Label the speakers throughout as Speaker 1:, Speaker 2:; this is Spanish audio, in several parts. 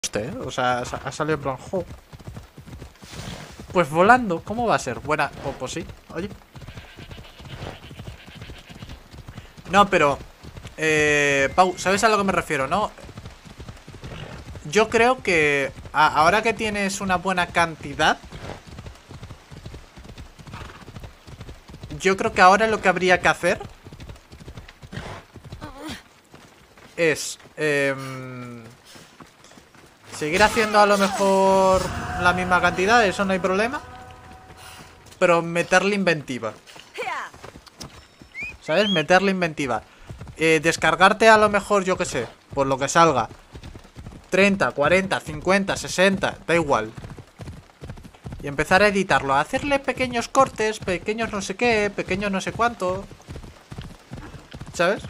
Speaker 1: O sea, ha salido en plan, jo. Pues volando, ¿cómo va a ser? Buena, pues sí, oye. No, pero Pau, ¿sabes a lo que me refiero, no? Yo creo que ahora que tienes una buena cantidad, yo creo que ahora lo que habría que hacer es seguir haciendo a lo mejor la misma cantidad, eso no hay problema, pero meterle inventiva. ¿Sabes? Meterle inventiva. Descargarte a lo mejor, yo que sé, por lo que salga 30, 40, 50, 60, da igual. Y empezar a editarlo, a hacerle pequeños cortes, pequeños no sé qué, pequeños no sé cuánto. ¿Sabes?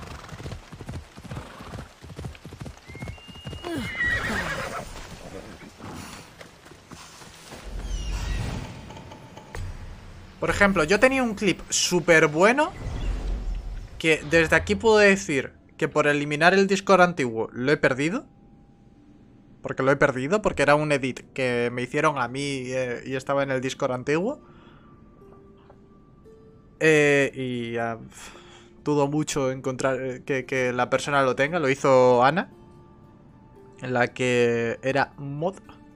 Speaker 1: Por ejemplo, yo tenía un clip súper bueno que desde aquí puedo decir que por eliminar el Discord antiguo lo he perdido. Porque lo he perdido, porque era un edit que me hicieron a mí y estaba en el Discord antiguo. Y dudo mucho encontrar que la persona lo tenga. Lo hizo Ana, en la que era mod.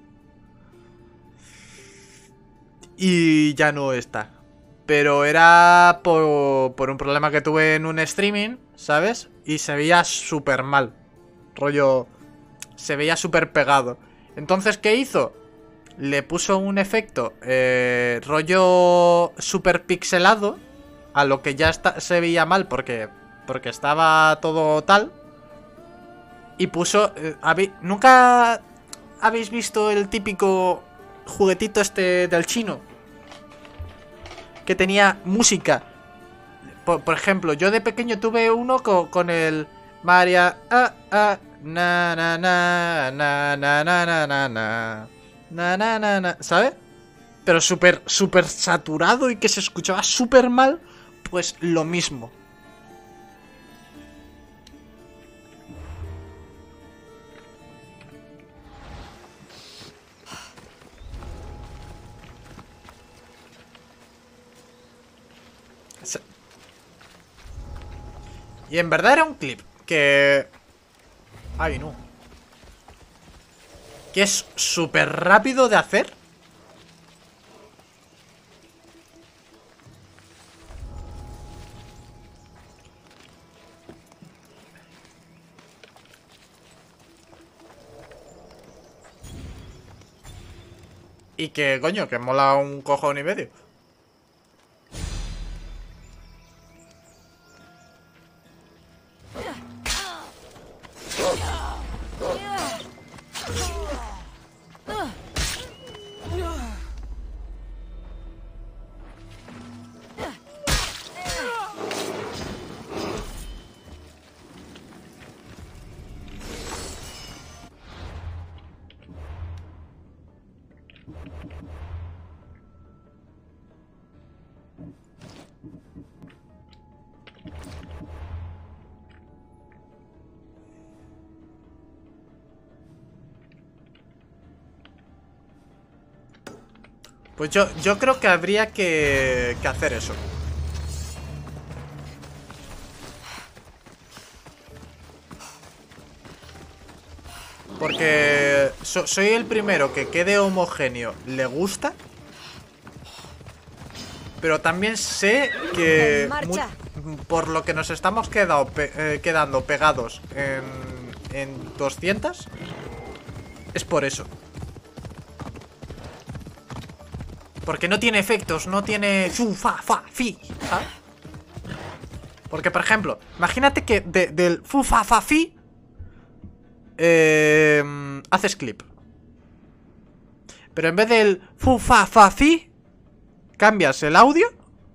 Speaker 1: Y ya no está. Pero era por un problema que tuve en un streaming, ¿sabes? Y se veía súper mal. Rollo, se veía súper pegado. Entonces, ¿qué hizo? Le puso un efecto rollo súper pixelado a lo que ya se veía mal porque estaba todo tal. Y puso... ¿Nunca habéis visto el típico juguetito este del chino? Que tenía música. Por ejemplo, yo de pequeño tuve uno con el... María... na na na na na na na na na na na na, ¿sabes? Pero súper saturado y que se escuchaba súper mal. Pues lo mismo. Y en verdad era un clip que... Ay, no. Que es súper rápido de hacer. Y que, coño, que mola un cojón y medio. Pues yo creo que habría que hacer eso. Porque soy el primero que quede homogéneo. Le gusta. Pero también sé que por lo que nos estamos quedando pegados en 200 es por eso. Porque no tiene efectos, no tiene fu, fa, fa, fi, ¿sabes? Porque, por ejemplo, imagínate que del fu, fa, fa, fi haces clip. Pero en vez del fu, fa, fa, fi cambias el audio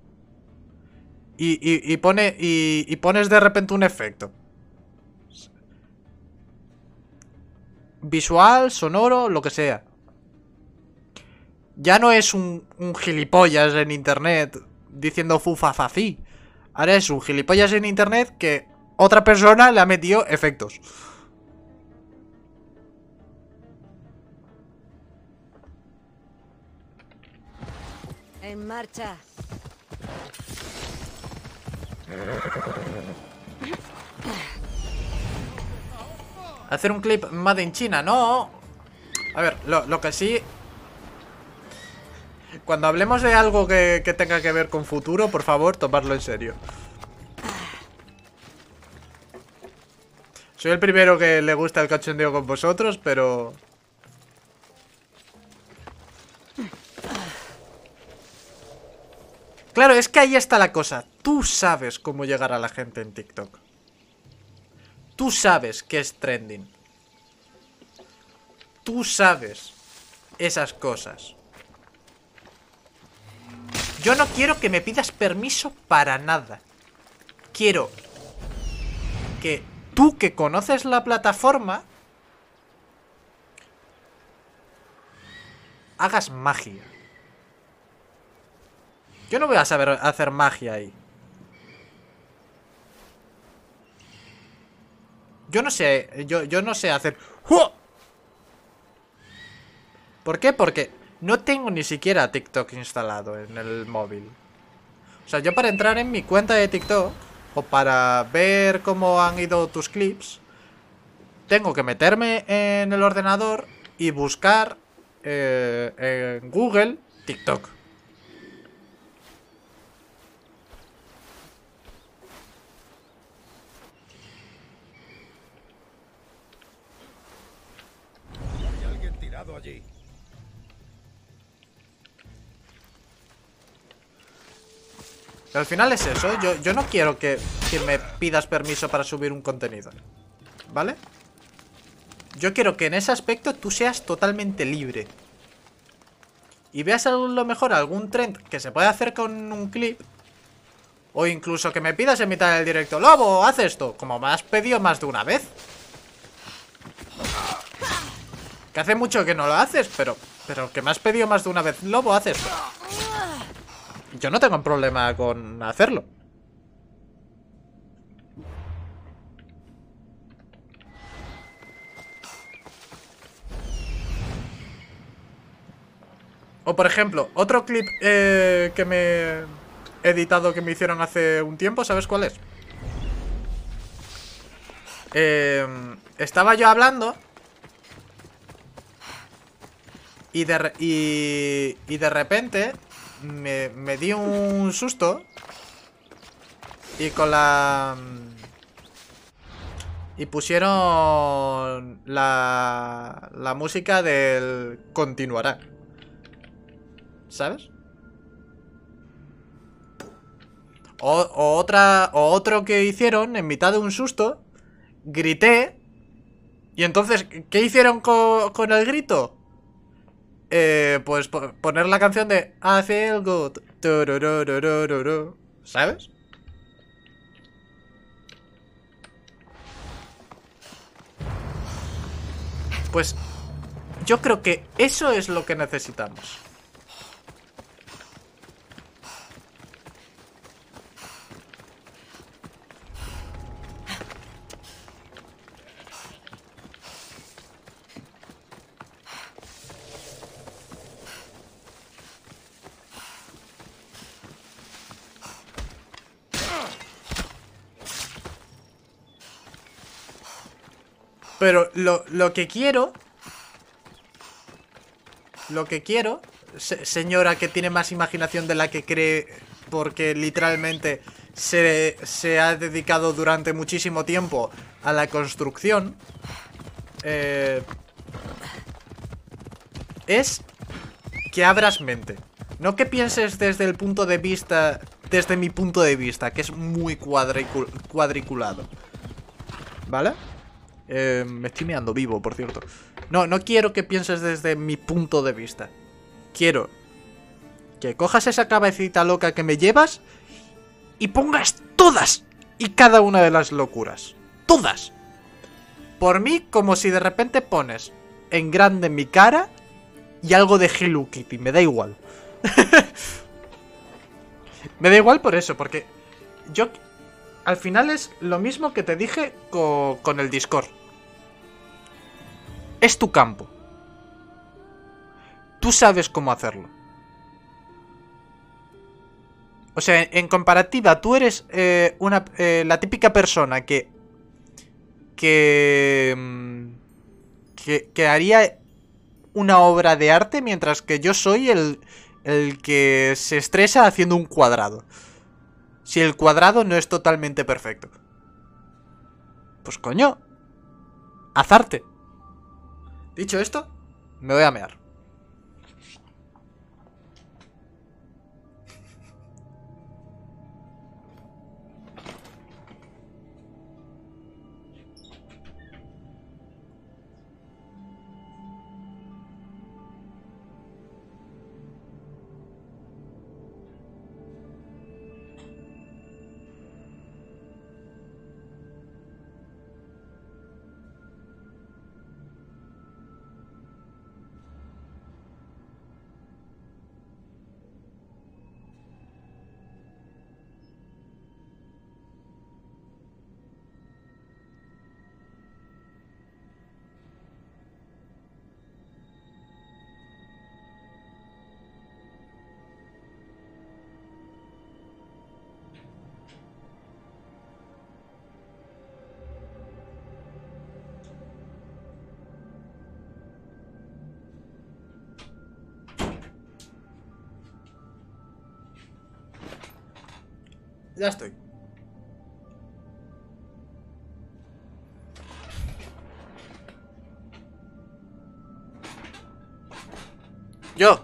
Speaker 1: y pones de repente un efecto visual, sonoro, lo que sea. Ya no es un gilipollas en internet diciendo fufafafi. Ahora es un gilipollas en internet que otra persona le ha metido efectos.
Speaker 2: En marcha.
Speaker 1: Hacer un clip Made in China, no. A ver, lo que sí... Cuando hablemos de algo que tenga que ver con futuro, por favor, tomadlo en serio. Soy el primero que le gusta el cachondeo con vosotros, pero... Claro, es que ahí está la cosa. Tú sabes cómo llegar a la gente en TikTok. Tú sabes qué es trending. Tú sabes esas cosas. Yo no quiero que me pidas permiso para nada. Quiero que tú, que conoces la plataforma, hagas magia. Yo no voy a saber hacer magia ahí. Yo no sé, yo no sé hacer... ¡Uah! ¿Por qué? Porque no tengo ni siquiera TikTok instalado en el móvil. O sea, yo para entrar en mi cuenta de TikTok, o para ver cómo han ido tus clips, tengo que meterme en el ordenador y buscar en Google TikTok.
Speaker 3: Hay alguien tirado allí.
Speaker 1: Al final es eso, yo no quiero que me pidas permiso para subir un contenido, ¿vale? Yo quiero que en ese aspecto tú seas totalmente libre. Y veas a lo mejor algún trend que se puede hacer con un clip. O incluso que me pidas en mitad del directo: Lobo, haz esto. Como me has pedido más de una vez. Que hace mucho que no lo haces, pero que me has pedido más de una vez: Lobo, haz esto. Yo no tengo problema con hacerlo. O por ejemplo, otro clip que me he editado que me hicieron hace un tiempo, ¿sabes cuál es? Estaba yo hablando y de repente me di un susto y con la... Y pusieron la música del continuará. ¿Sabes? O otro que hicieron en mitad de un susto, grité. Y entonces, ¿qué hicieron con el grito? Pues poner la canción de I Feel Good. ¿Sabes? Pues yo creo que eso es lo que necesitamos. Pero lo que quiero... Lo que quiero, señora que tiene más imaginación de la que cree, porque literalmente se ha dedicado durante muchísimo tiempo a la construcción, es que abras mente. No que pienses desde el punto de vista, desde mi punto de vista, que es muy cuadriculado. ¿Vale? Me estoy meando vivo, por cierto. No quiero que pienses desde mi punto de vista. Quiero que cojas esa cabecita loca que me llevas y pongas todas y cada una de las locuras. Todas. Por mí, como si de repente pones en grande mi cara y algo de Hello Kitty. Me da igual. Me da igual por eso, porque yo... Al final es lo mismo que te dije con el Discord. Es tu campo. Tú sabes cómo hacerlo. O sea, en comparativa, tú eres la típica persona que haría una obra de arte, mientras que yo soy el que se estresa haciendo un cuadrado. Si el cuadrado no es totalmente perfecto. Pues coño, haz arte. Dicho esto, me voy a mear. Ya estoy. Yo.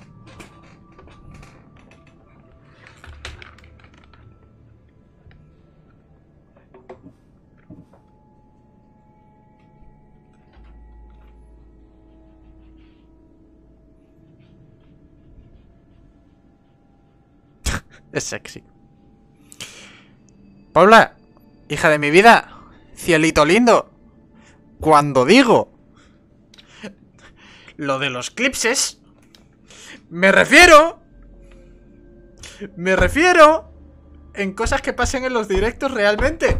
Speaker 1: Es sexy. Paula, hija de mi vida, cielito lindo. Cuando digo lo de los clipses, me refiero en cosas que pasen en los directos realmente.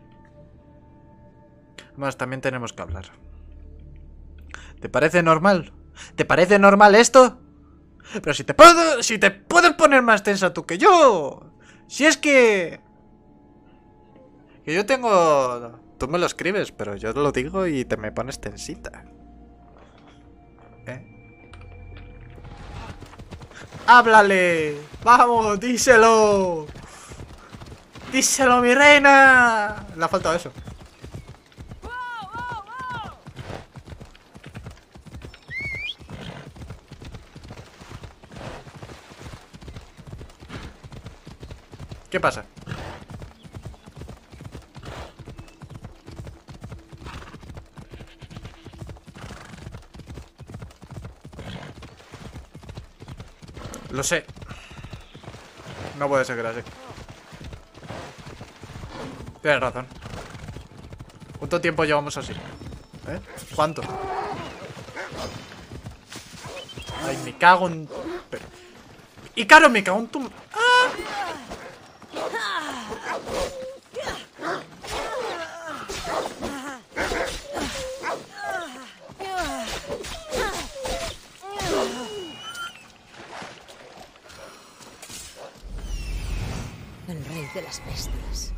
Speaker 1: Más, también tenemos que hablar. ¿Te parece normal? ¿Te parece normal esto? Pero si te puedes poner más tensa tú que yo. Si es que yo tengo... Tú me lo escribes, pero yo te lo digo y te me pones tensita. ¡Háblale! ¡Vamos, díselo! ¡Díselo, mi reina! Le ha faltado eso. ¿Qué pasa? Lo sé. No puede ser que era así. Tienes razón. ¿Cuánto tiempo llevamos así? ¿Eh? ¿Cuánto? Ay, me cago en... Y claro, me cago en tu... ¡Ah!
Speaker 2: El rey de las bestias.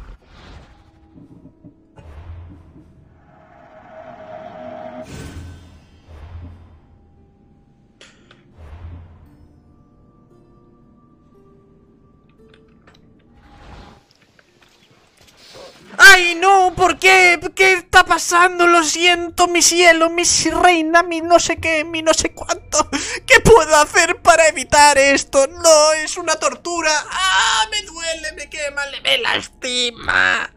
Speaker 1: ¡Ay, no! ¿Por qué? ¿Qué está pasando? Lo siento, mi cielo, mi reina, mi no sé qué, mi no sé cuánto. ¿Qué puedo hacer para evitar esto? No, es una tortura. ¡Ah! Me duele, me quema, me lastima.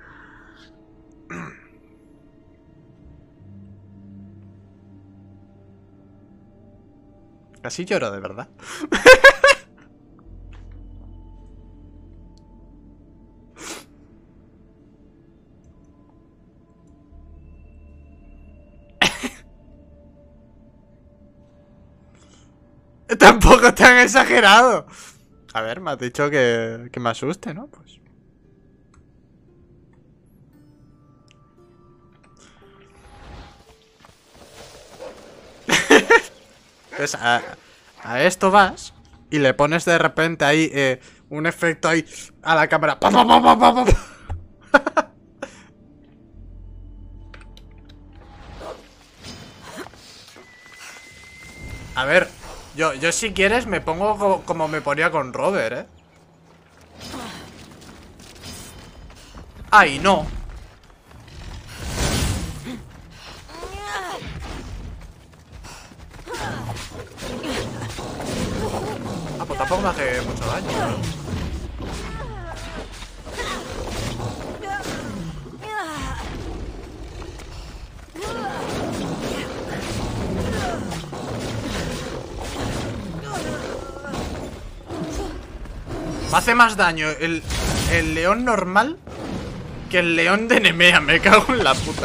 Speaker 1: Casi lloro, de verdad. Tampoco tan exagerado. A ver, me has dicho que me asuste, ¿no? Pues... Entonces, a esto vas y le pones de repente ahí un efecto ahí a la cámara. ¡Pa, pa, pa, pa, pa, pa! A ver, yo si quieres me pongo como me ponía con Robert, ¿eh? ¡Ay, no! Ah, pues tampoco me hace mucho daño, ¿no? Me hace más daño el león normal que el león de Nemea. Me cago en la puta.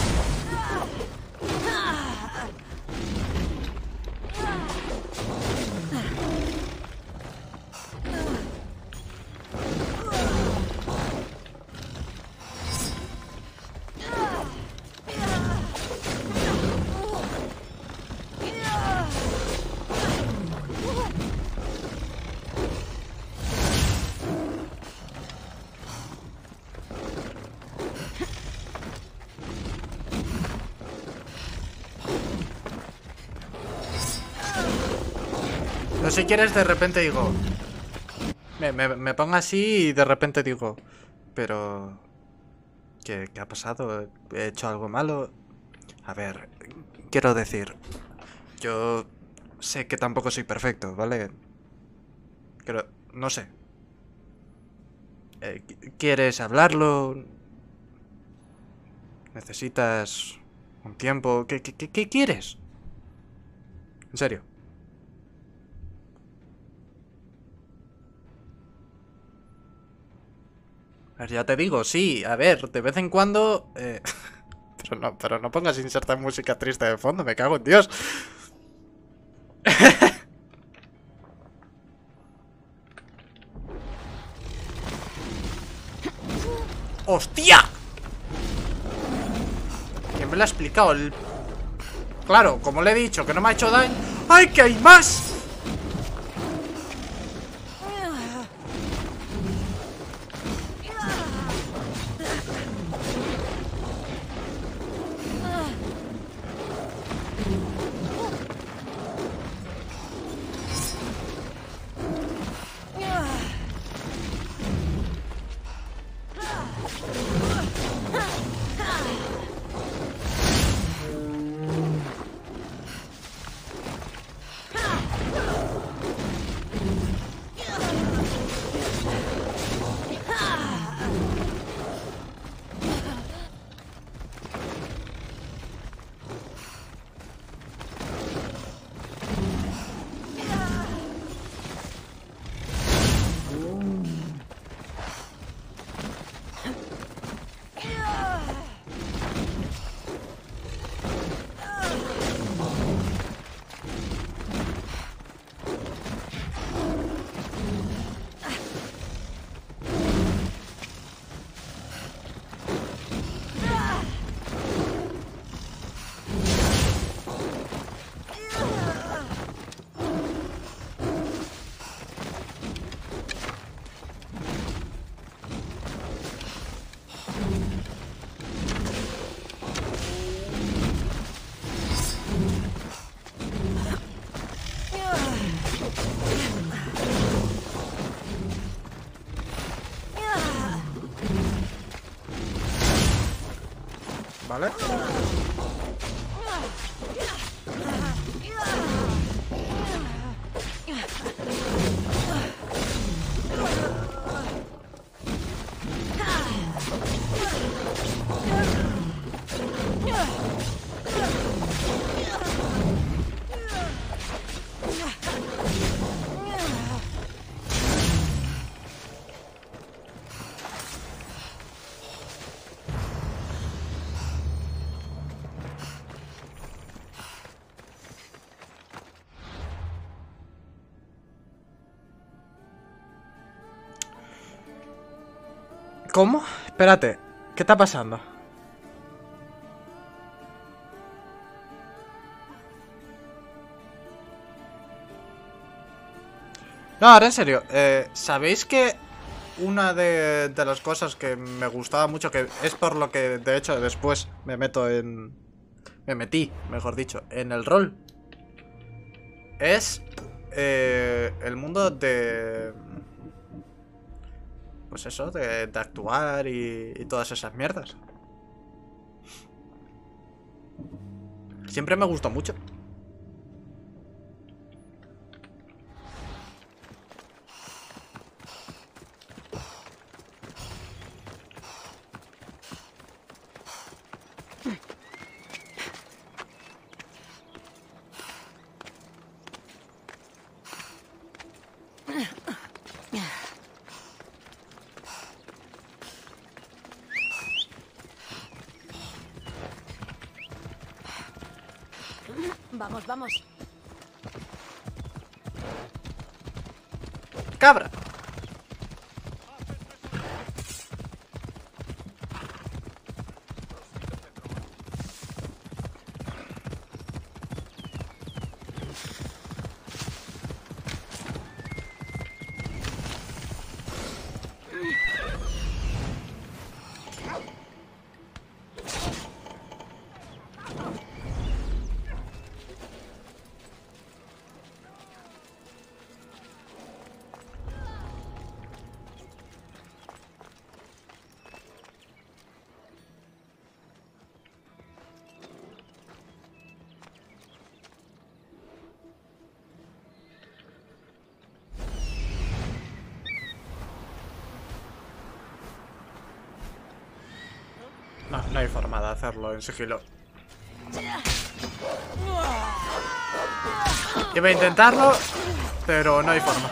Speaker 1: No, si quieres de repente digo... Me pongo así y de repente digo... Pero... ¿Qué ha pasado? ¿He hecho algo malo? A ver, quiero decir... Yo sé que tampoco soy perfecto, ¿vale? Pero, no sé. ¿Quieres hablarlo? ¿Necesitas un tiempo? ¿Qué quieres? En serio. A ver, ya te digo, sí, a ver, de vez en cuando... pero no pongas insertar música triste de fondo, me cago en Dios. ¡Hostia! ¿Quién me lo ha explicado? Claro, como le he dicho, que no me ha hecho daño. ¡Ay, que hay más! ¿Vale? ¿Cómo? Espérate, ¿qué está pasando? No, ahora en serio. ¿Sabéis que una de las cosas que me gustaba mucho, que es por lo que de hecho después me metí, mejor dicho, en el rol, es el mundo de... Pues eso, de actuar y todas esas mierdas. Siempre me gustó mucho.
Speaker 2: Vamos, vamos.
Speaker 1: ¡Cabra! No, no hay forma de hacerlo en sigilo. Iba a intentarlo, pero no hay forma.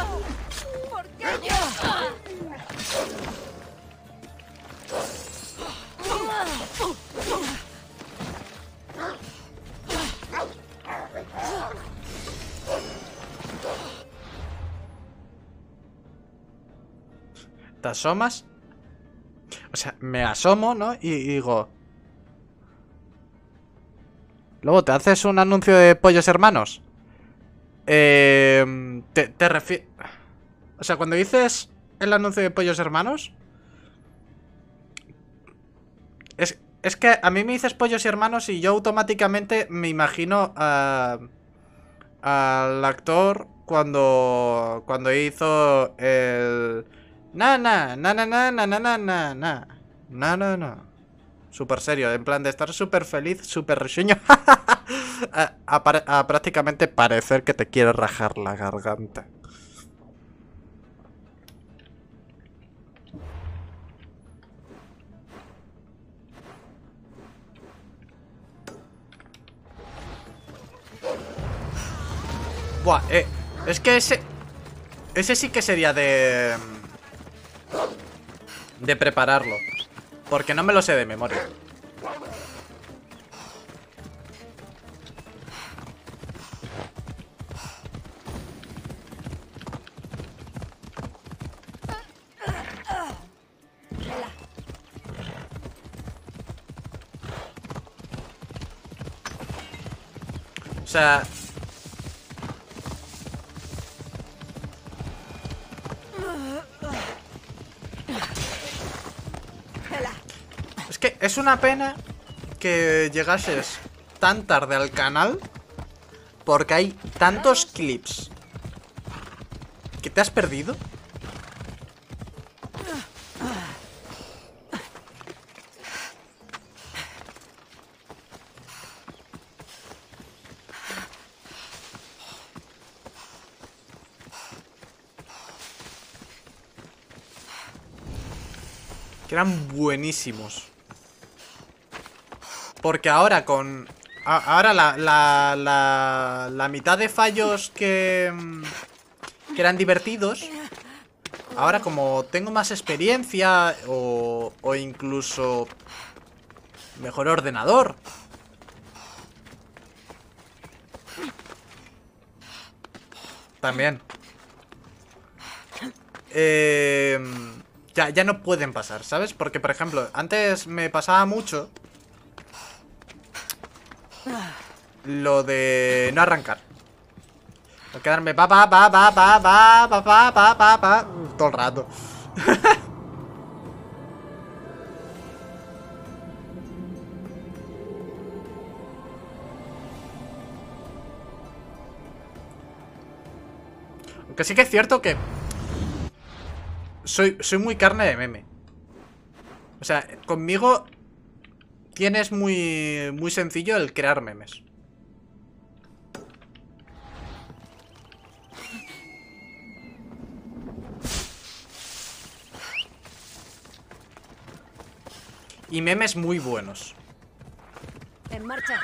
Speaker 1: ¿Te asomas? O sea, me asomo, ¿no? Y digo... Luego te haces un anuncio de pollos hermanos. Te refieres... O sea, cuando dices el anuncio de pollos hermanos... Es que a mí me dices pollos hermanos y yo automáticamente me imagino al actor cuando hizo el... Na na na na na na na na na na na na na. Súper serio, en plan de estar súper feliz, súper risueño. a prácticamente parecer que te quiere rajar la garganta. Buah, es que ese sí que sería de prepararlo. Porque no me lo sé de memoria. O sea... Es que es una pena que llegases tan tarde al canal porque hay tantos clips que te has perdido. Que eran buenísimos. Porque ahora con... Ahora la mitad de fallos que eran divertidos. Ahora como tengo más experiencia o incluso mejor ordenador. También. Ya no pueden pasar, ¿sabes? Porque, por ejemplo, antes me pasaba mucho lo de no arrancar. Voy a quedarme pa todo el rato. Aunque sí que es cierto que soy muy carne de meme. O sea, conmigo tienes muy sencillo el crear memes. Y memes muy buenos.
Speaker 2: En marcha.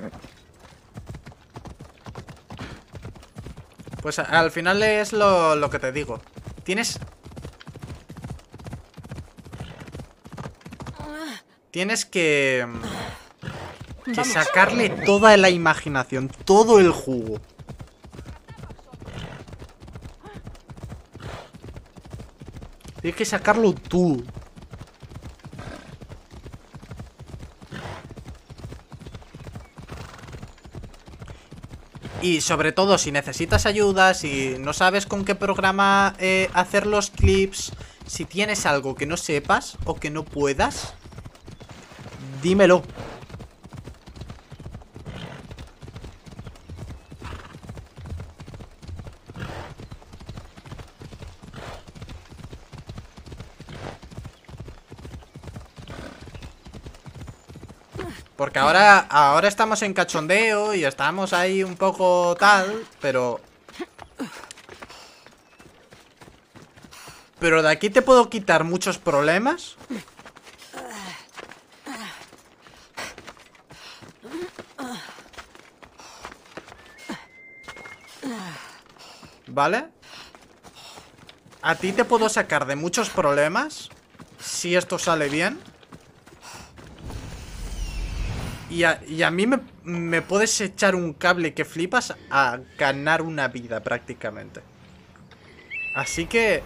Speaker 1: Pues al final es lo que te digo. Tienes que sacarle toda la imaginación, todo el jugo. Tienes que sacarlo tú. Y sobre todo, si necesitas ayuda, si no sabes con qué programa hacer los clips, si tienes algo que no sepas o que no puedas, dímelo. Porque ahora estamos en cachondeo y estamos ahí un poco tal, pero de aquí te puedo quitar muchos problemas. ¿Vale? A ti te puedo sacar de muchos problemas si esto sale bien. Y a mí me puedes echar un cable que flipas a ganar una vida prácticamente. Así que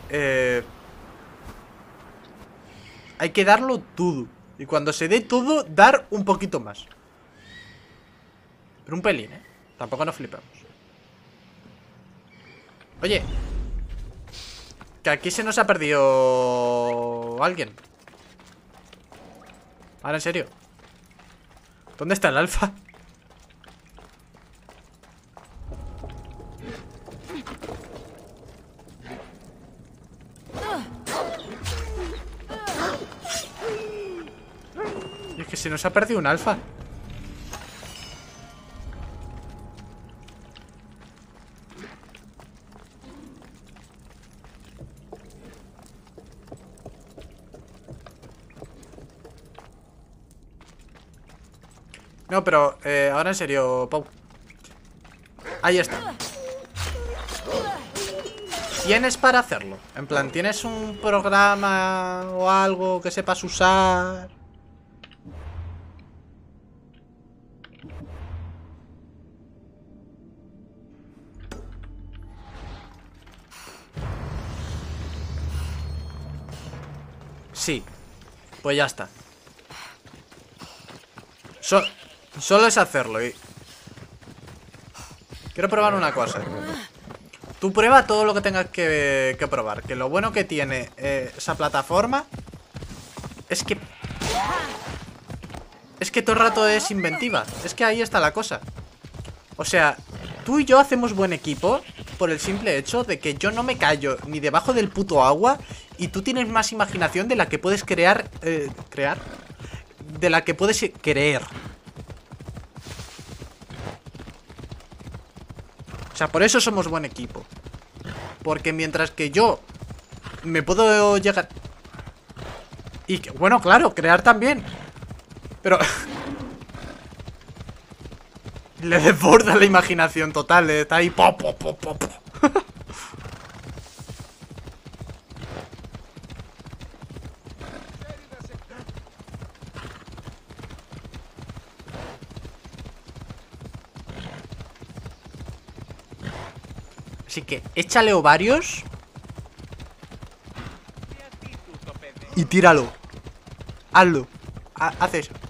Speaker 1: hay que darlo todo. Y cuando se dé todo, dar un poquito más. Pero un pelín, ¿eh? Tampoco nos flipamos. Oye, que aquí se nos ha perdido alguien. Ahora en serio. ¿Dónde está el alfa? Y es que se nos ha perdido un alfa. No, pero ahora en serio, Pau. Ahí está. Tienes para hacerlo. En plan, ¿tienes un programa o algo que sepas usar? Sí. Pues ya está. Solo es hacerlo y... Quiero probar una cosa. Tú prueba todo lo que tengas que probar. Que lo bueno que tiene esa plataforma es que todo el rato es inventiva. Es que ahí está la cosa. O sea, tú y yo hacemos buen equipo por el simple hecho de que yo no me callo ni debajo del puto agua y tú tienes más imaginación de la que puedes crear. De la que puedes creer. O sea, por eso somos buen equipo. Porque mientras que yo me puedo llegar... Y que, bueno, claro, crear también. Pero... le desborda la imaginación total. Está ahí... Po, po, po, po, po. Así que échale ovarios y tíralo. Hazlo. Haz eso.